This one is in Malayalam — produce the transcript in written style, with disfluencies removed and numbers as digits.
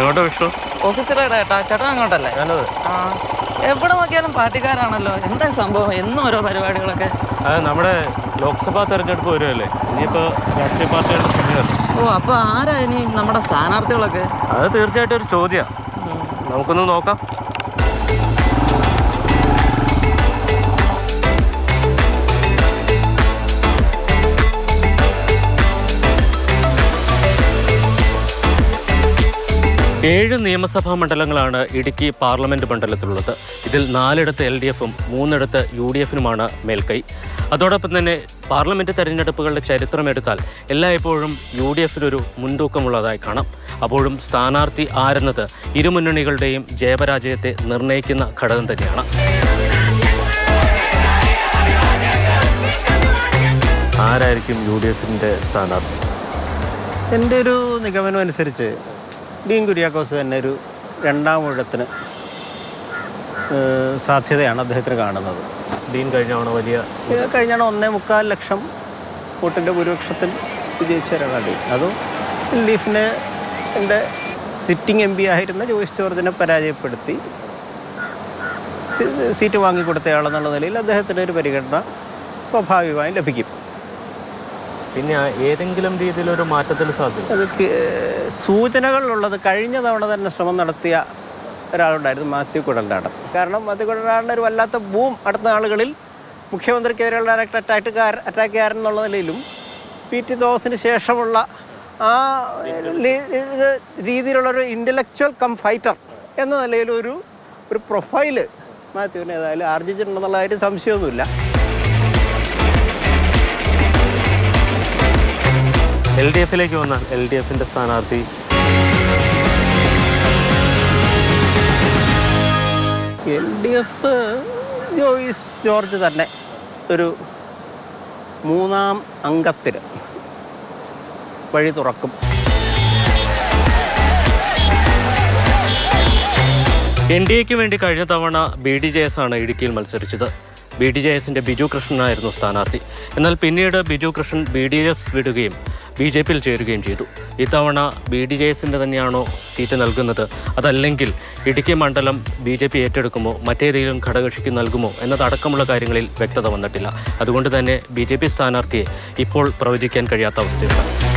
എങ്ങോട്ടാ വിഷ്ണു? ഓഫീസറുടെ ചേട്ടൻ അങ്ങോട്ടല്ലേ? എവിടെ നോക്കിയാലും പാർട്ടിക്കാരാണല്ലോ. എന്താ സംഭവം? എന്നും ഓരോ പരിപാടികളൊക്കെ. നമ്മുടെ ലോക്സഭാ തെരഞ്ഞെടുപ്പ് വരുമല്ലേ, ഇനിയിപ്പോൾ രാഷ്ട്രീയ പാർട്ടികളുടെ സമയമല്ല. ഓ, അപ്പോൾ ആരാ ഇനി നമ്മുടെ സ്ഥാനാർത്ഥികളൊക്കെ? അത് തീർച്ചയായിട്ടും ഒരു ചോദ്യമാണ്. നമുക്കൊന്ന് നോക്കാം. ഏഴ് നിയമസഭാ മണ്ഡലങ്ങളാണ് ഇടുക്കി പാർലമെന്റ് മണ്ഡലത്തിലുള്ളത്. ഇതിൽ 4 LDFും 3 UDFനുമാണ് മേൽക്കൈ. അതോടൊപ്പം തന്നെ പാർലമെന്റ് തെരഞ്ഞെടുപ്പുകളുടെ ചരിത്രമെടുത്താൽ എല്ലായ്പ്പോഴും UDFനൊരു മുൻതൂക്കമുള്ളതായി കാണാം. അപ്പോഴും സ്ഥാനാർത്ഥി ആരെന്നത് ഇരുമുന്നണികളുടെയും ജയപരാജയത്തെ നിർണ്ണയിക്കുന്ന ഘടകം തന്നെയാണ്. ആരായിരിക്കും UDFിൻ്റെ സ്ഥാനാർത്ഥി? എൻ്റെ ഒരു നിഗമനം അനുസരിച്ച് ഡീൻ കുര്യാക്കോസ് തന്നെ ഒരു 2ാം ഊഴത്തിന് സാധ്യതയാണ് അദ്ദേഹത്തിന് കാണുന്നത്. ഡീൻ കഴിഞ്ഞ വലിയ 1.25 ലക്ഷം വോട്ടിൻ്റെ ഭൂരിപക്ഷത്തിൽ വിജയിച്ച ഒരാളാണ്. അതും LDFിൻ്റെ എൻ്റെ സിറ്റിംഗ് MP ആയിരുന്ന ജോയ്സ് ജോർജിനെ പരാജയപ്പെടുത്തി സീറ്റ് വാങ്ങിക്കൊടുത്തയാളെന്നുള്ള നിലയിൽ അദ്ദേഹത്തിന് ഒരു പരിഗണന സ്വാഭാവികമായും ലഭിക്കും. പിന്നെ ഏതെങ്കിലും രീതിയിലൊരു മാറ്റത്തിൽ സാധ്യത? അത് സൂചനകളുള്ളത് കഴിഞ്ഞ തവണ തന്നെ ശ്രമം നടത്തിയ ഒരാളുണ്ടായിരുന്നു, മാത്യു കുഴൽനാടൻ. കാരണം മാത്യു കുഴൽനാടൻ ഒരു വല്ലാത്ത ബൂം അടുത്ത നാളുകളിൽ മുഖ്യമന്ത്രിക്കെതിരെയുള്ള ഡയറക്റ്റ് അറ്റാക്കുകാരൻ എന്നുള്ള നിലയിലും PT തോമസിന് ശേഷമുള്ള ആ രീതിയിലുള്ളൊരു ഇൻ്റലക്ച്വൽ കം ഫൈറ്റർ എന്ന നിലയിലൊരു പ്രൊഫൈല് മാത്യുവിന് ഏതായാലും ആർജിച്ചിട്ടുണ്ടെന്നുള്ള കാര്യം സംശയമൊന്നുമില്ല. LDFിലേക്ക് വന്നാൽ LDFിൻ്റെ സ്ഥാനാർത്ഥി LDF ജോയ്സ് ജോർജ് തന്നെ ഒരു 3ാം അംഗത്തിന് വഴി തുറക്കും. NDAക്ക് വേണ്ടി കഴിഞ്ഞ തവണ BDJS ആണ് ഇടുക്കിയിൽ മത്സരിച്ചത്. BDJSൻ്റെ ബിജു കൃഷ്ണനായിരുന്നു സ്ഥാനാർത്ഥി. എന്നാൽ പിന്നീട് ബിജു കൃഷ്ണൻ BDJS വിടുകയും BJPയിൽ ചേരുകയും ചെയ്തു. ഇത്തവണ BDJSൻ്റെ തന്നെയാണോ സീറ്റ് നൽകുന്നത്, അതല്ലെങ്കിൽ ഇടുക്കി മണ്ഡലം BJP ഏറ്റെടുക്കുമോ, മറ്റേതെങ്കിലും ഘടകകക്ഷിക്ക് നൽകുമോ എന്നതടക്കമുള്ള കാര്യങ്ങളിൽ വ്യക്തത വന്നിട്ടില്ല. അതുകൊണ്ട് തന്നെ BJP സ്ഥാനാർത്ഥിയെ ഇപ്പോൾ പ്രവചിക്കാൻ കഴിയാത്ത അവസ്ഥയാണ്.